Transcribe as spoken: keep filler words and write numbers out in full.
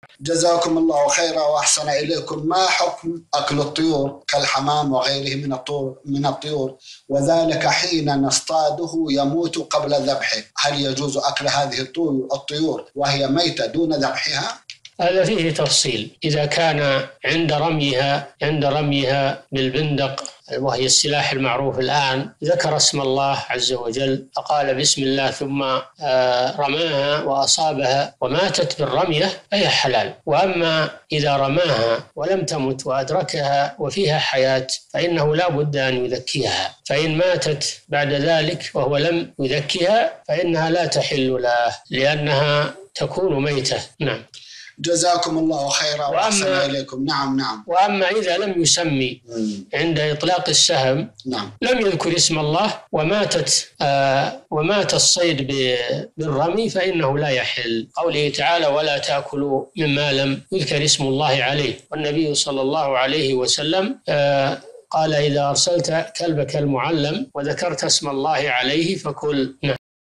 جزاكم الله خيرا وأحسن إليكم. ما حكم أكل الطيور كالحمام وغيره من الطيور من الطيور وذلك حين نصطاده يموت قبل ذبحه؟ هل يجوز أكل هذه الطيور وهي ميتة دون ذبحها؟ هذا فيه تفصيل. إذا كان عند رميها عند رميها بالبندق وهي السلاح المعروف الآن ذكر اسم الله عز وجل فقال بسم الله ثم رماها وأصابها وماتت بالرمية فهي حلال. وأما إذا رماها ولم تمت وأدركها وفيها حياة فإنه لا بد أن يذكيها، فإن ماتت بعد ذلك وهو لم يذكيها فإنها لا تحل له لأنها تكون ميتة. نعم. جزاكم الله خيرا وأحسن إليكم. نعم نعم. وأما إذا لم يسمي عند إطلاق السهم نعم. لم يذكر اسم الله وماتت آه ومات الصيد بالرمي فإنه لا يحل. قوله تعالى ولا تأكلوا مما لم يذكر اسم الله عليه، والنبي صلى الله عليه وسلم آه قال إذا أرسلت كلبك المعلم وذكرت اسم الله عليه فكل. نعم.